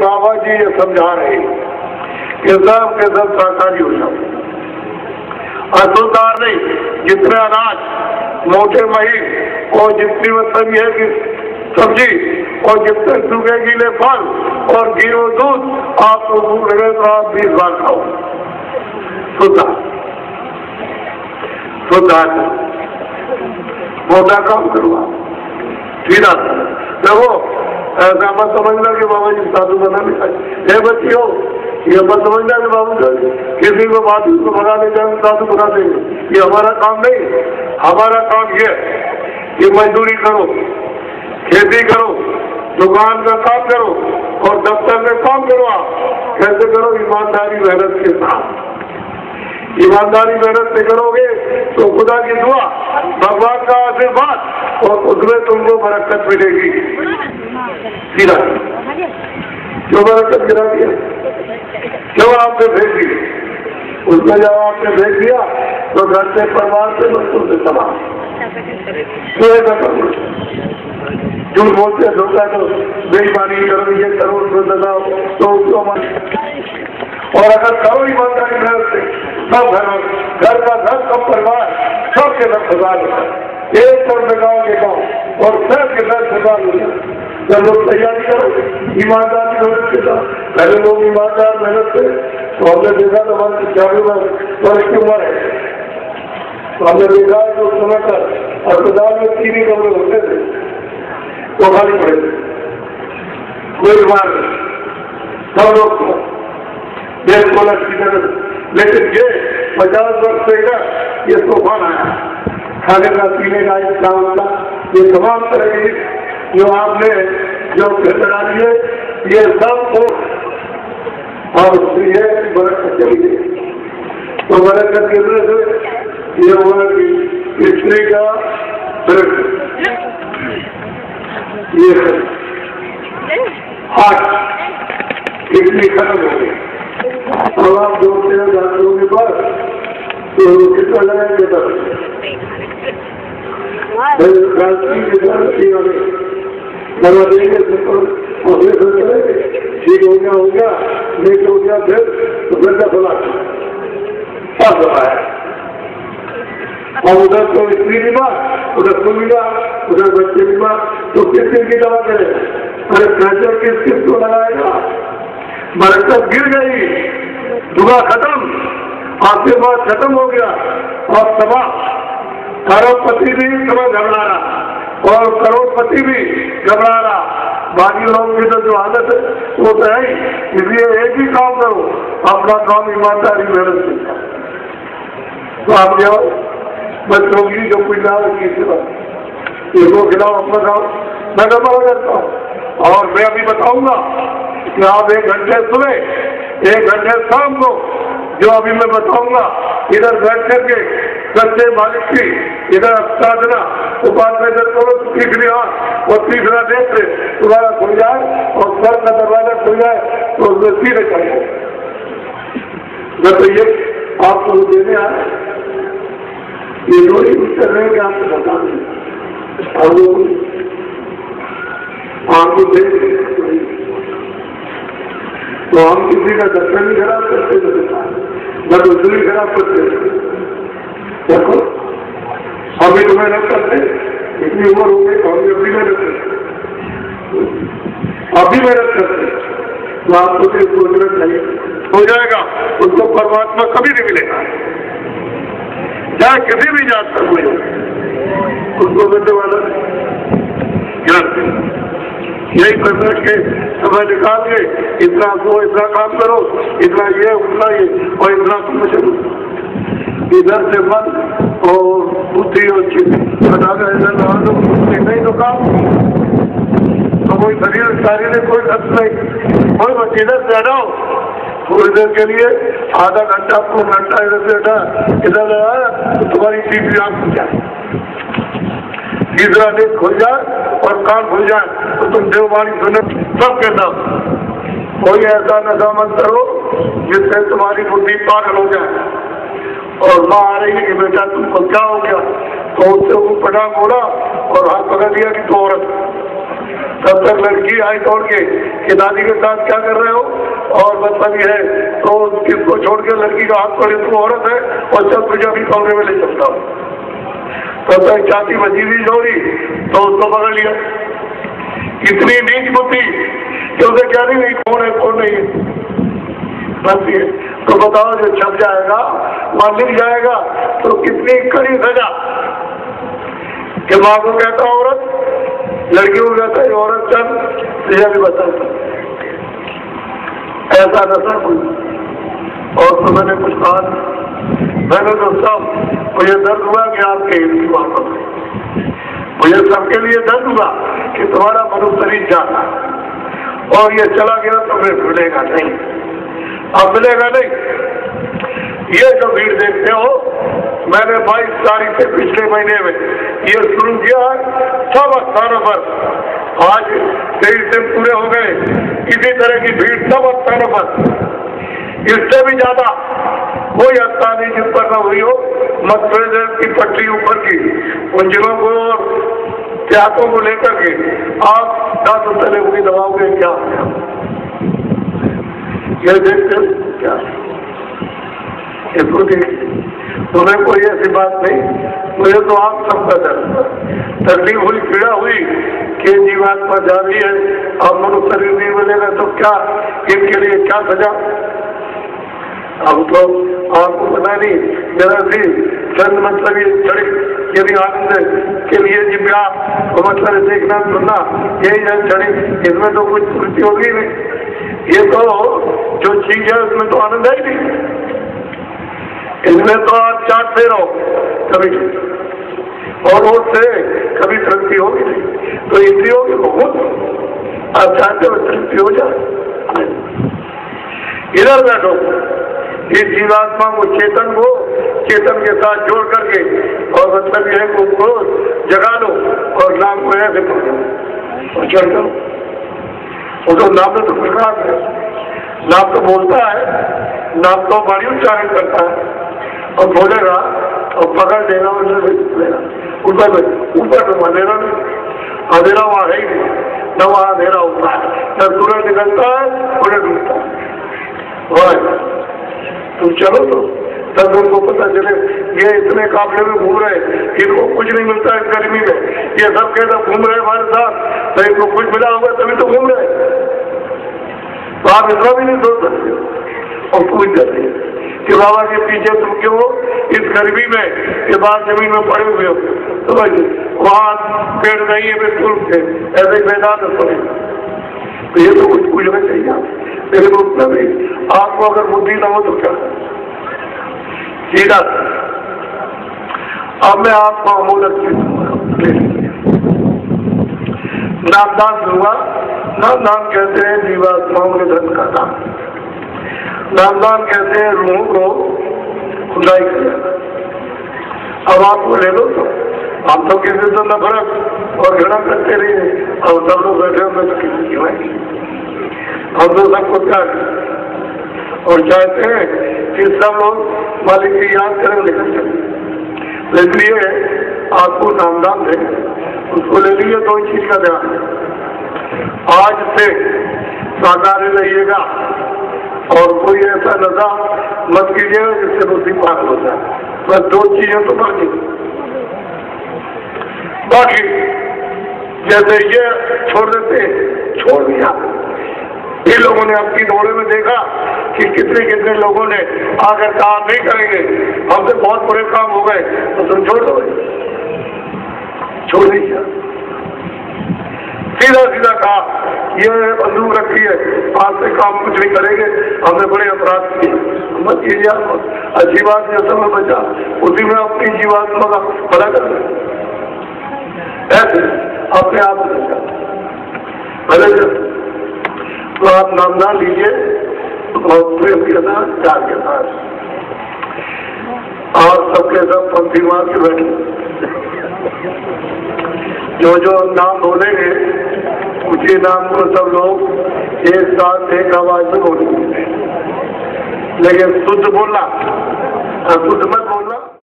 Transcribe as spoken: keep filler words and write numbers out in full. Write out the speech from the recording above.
बाबा जी ये समझा रहे कि सब के सब शाकाहारी हो जाओ, असुलदार नहीं, जितने अनाज मोटे महीन और जितनी मतलब है कि सब्जी और जितने सूखे गीले फल और घी और दूध आपको भूख लगे तो आप बीस बार खाओ, शुद्ध शुद्ध मोटा काम करवा सीधा। देखो ऐसा मत समझना कि बाबा जी साधु बना नहीं चाहिए। ये बच्चियों ये मत समझना कि बाबू किसी को बात को भगा ले जाए साधु बना देंगे, ये हमारा काम नहीं। हमारा काम ये कि मजदूरी करो, खेती करो, दुकान का काम करो और दफ्तर में काम करो। आप कैसे करो? ईमानदारी मेहनत के साथ। ईमानदारी मेहनत से करोगे तो खुदा की दुआ, भगवान का आशीर्वाद और उसमें तुमको बरकत मिलेगी। सीधा क्यों बरकत गिरा दिया? क्यों आपने भेज दिया? उसमें जब आपने भेज दिया तो घर से परिवार से बच्चों से समान क्यों ऐसा करो? झूठ बोलते हैं, धोखा दो, बेईमानी करो, ये करो, तो लगाओ तो क्यों मान? और अगर करो ईमानदारी मेहनत से सब घर घर का घर सब परिवार सबके सब सजाल होता है। एक तरफ लगाओ के गाँव और सब के घर सजाल हो जाए। जब लोग तैयारी करो ईमानदारी मेहनत के साथ, पहले लोग ईमानदार मेहनत से तो हमने देखा तो हमारे चालीस वर्ष की उम्र है तो हमने देखा है जो समय पर अस्पताल में तीन ही कमरे होते थे तो खाली पड़े कोई बीमार सब लोग देश बोला की तरह। लेकिन ये पचास वर्ष से ये तूफान आया, खाने का पीने का काम का ये तमाम तरह की जो आपने जो करा दिए ये सब को और ये बरकत चली गई। तो बरकत के वजह से ये हुआ कि स्त्री का ये हाथ इतनी खत्म हो गई। अब आप जोड़ते हैं डॉक्टरों के पास तो कितना लगाएंगे तब दवा देंगे ठीक हो गया हो गया नहीं हो गया फिर तो फिर का फला सब दवा है। और उधर तो स्त्री बीमार, उधर तो बीमार, उधर बच्चे बीमार, तो किस किस की दवा करें? अरे प्रेशर किस किस को लगाएगा? बरकत गिर गई, दुआ खत्म, आशीर्वाद खत्म हो गया और तबाह। करोड़पति भी समझ घबरा रहा और करोड़पति भी घबरा रहा। बाकी लोगों की तो जो हालत है वो तो है ही। इसलिए एक ही काम करो, अपना काम ईमानदारी मेहनत से। तो आप जाओ बच्चों की जो कोई ना की सेवा इसको खिलाओ, अपना खाओ, मैं गड़बड़ करता हूँ। और मैं अभी बताऊंगा कि आप एक घंटे सुबह एक घंटे शाम को जो अभी मैं बताऊंगा इधर बैठ करके सच्चे मालिक की इधर साधना उपासना इधर करो तो तीसरी आंख और तीसरा नेत्र तुम्हारा खुल जाए और सर का दरवाजा खुल जाए तो उसमें सीधे कर जाए। मैं तो ये आपको देने आया, ये लोग उत्तर रहे कि आपको बता दें और वो आपको देख तो हम किसी का दर्शन नहीं खराब करते, न दूसरी खराब करते। देखो अभी तुम्हें रख करते, इतनी उम्र हो गई तो अभी अभी मेहनत करते, अभी मेहनत करते तो आपको सिर्फ सोचना चाहिए हो जाएगा। उसको परमात्मा कभी नहीं मिलेगा, चाहे किसी भी जात का कोई उसको मिलने वाला ज्ञान। यही कर के समय निकाल के इतना सो इतना काम करो, इतना ये उतना ये और इतना तुम इधर से मन और बुद्धि और हटा कर इधर लगा दो, नहीं तो काम तो कोई शरीर शारीरिक कोई खर्च नहीं, कोई बस इधर से हटाओ थोड़ी देर के लिए आधा घंटा आपको घंटा इधर से हटा इधर लगाया तो तुम्हारी तीसरी आंख खुल जाए, तीसरा देश खुल जाए और कान खुल जाए तो तुम देववाणी सुनो सबके सब। कोई ऐसा नशा मत करो जिससे तुम्हारी बुद्धि पागल हो जाए और माँ आ रही है कि बेटा तुमको क्या हो गया तो उससे वो पटा बोला और हाथ पकड़ दिया कि तो औरत तब तक लड़की आई दौड़ के कि दादी के साथ क्या कर रहे हो, और बदतमीजी है तो किसको छोड़ के लड़की का हाथ पकड़े, तू औरत है और चल तुझे अभी कमरे में ले चलता हूँ। तब तक चाची बची हुई दौड़ी तो उसको पकड़ लिया। इतनी नीच बुद्धि कि उसे क्या नहीं नहीं कौन है कौन नहीं है बनती है। तो बताओ जो छप जाएगा वहां लिख जाएगा तो कितनी कड़ी सजा कि माँ को कहता औरत, लड़की को कहता है औरत चल तुझे भी बताता, ऐसा नशा कोई। और तो मैंने कुछ कहा, मैंने तो सब मुझे दर्द हुआ कि आपके हिंदी वापस, मुझे सबके लिए दर्द हुआ कि तुम्हारा मनुष्य शरीर जाना और ये चला गया तो फिर मिलेगा नहीं, अब मिलेगा नहीं। ये जो भीड़ देखते हो, मैंने बाईस तारीख से पिछले महीने में ये शुरू किया है सब स्थानों पर, आज तेईस दिन पूरे हो गए, इसी तरह की भीड़ सब स्थानों पर। इससे भी ज्यादा कोई स्थान नहीं जिस पर न हुई हो मतभेद की पट्टी ऊपर की, उन जिलों को और त्यागों को लेकर के आप दस तले हुई दबाओगे क्या, ये देखते क्या इसको देख। तुम्हें कोई ऐसी बात नहीं, मुझे तो आप सबका दर्द तकलीफ हुई, पीड़ा हुई कि जीवात्मा जा रही है और मनुष्य शरीर नहीं मिलेगा तो क्या, इनके लिए क्या सजा। अब तो आपको पता नहीं जरा सी चंद मतलब ये छड़ी यदि आनंद के लिए जिब्या तो मतलब देखना सुनना यही है छड़ी, इसमें तो कुछ त्रुटि होगी नहीं। ये तो जो चीज है उसमें तो आनंद है ही नहीं, इसमें तो आप चाटते रहो कभी और रोज से कभी तृप्ति होगी नहीं। तो इंद्रियों की बहुत आप चाहते हो तृप्ति हो जाए, इधर बैठो, इस जीवात्मा को चेतन को चेतन के साथ जोड़ करके और मतलब यह है को जगा लो और नाम को ऐसे पकड़ो और चढ़ जाओ। वो तो नाम तो प्रकाश है, नाम तो बोलता है, नाम तो बड़ी उच्चारण करता है और बोलेगा और पकड़ देगा और ऊपर ऊपर तो अंधेरा नहीं, अंधेरा वहां है ही नहीं, न वहां अंधेरा होता है, न सूरज निकलता है उन्हें डूबता है। तुम चलो तो तब उनको पता चले ये इतने काफले में घूम रहे, इनको कुछ नहीं मिलता इस गर्मी में, ये सब के सब घूम रहे हमारे साथ, तो इनको कुछ मिला होगा तभी तो घूम रहे। तो आप इतना भी नहीं सोच सकते और पूछ जाते कि बाबा के पीछे तुम क्यों इस गर्मी में ये बात जमीन में पड़े हुए हो, तो भाई वहां पेड़ नहीं है बिल्कुल से ऐसे मैदान पड़े, तो ये तो कुछ पूछना चाहिए। लेकिन उतना भी आपको अगर बुद्धि ना हो तो क्या सीधा। अब मैं आपको अमूलक नामदान दूंगा। नामदान कहते हैं जीवात्माओं के धन का दान, नामदान कहते हैं रूहों को खुदाई किया। अब आपको ले लो तो हम तो किसी से नफरत और घृणा करते रहिए और सब लोग बैठे होंगे तो किसी की भाई हम तो सबको प्यार और चाहते हैं कि सब लोग मालिक की याद करें निकल चले। इसलिए आपको नामदान दें, उसको ले लीजिए। दो चीज का ध्यान, आज से साकार रहिएगा और कोई ऐसा नशा मत कीजिएगा जिससे बुद्धि पागल हो जाए। बस दो चीजें तो बाकी बाकी जैसे ये छोड़ देते छोड़ दिया, ये लोगों ने अपनी दौड़े में देखा कि कितने कितने लोगों ने आकर काम नहीं करेंगे, हमसे बहुत बुरे काम हो गए, तो तुम छोड़ दो, छोड़ दीजिए। सीधा सीधा कहा ये बंदूक रखी है, आज से काम कुछ नहीं करेंगे, हमने बड़े अपराध किए, मत कीजिए। अच्छी बात है, समय बचा उसी में अपनी जीवात्मा का भला कर ऐसे अपने आप भले तो आप नामदान लीजिए और प्रेम के साथ प्यार के साथ और सबके सब पंक्ति मार के बैठे, जो जो नाम बोलेंगे उसी नाम को सब लोग एक साथ एक आवाज में बोलेंगे, लेकिन शुद्ध बोलना, शुद्ध मत बोलना।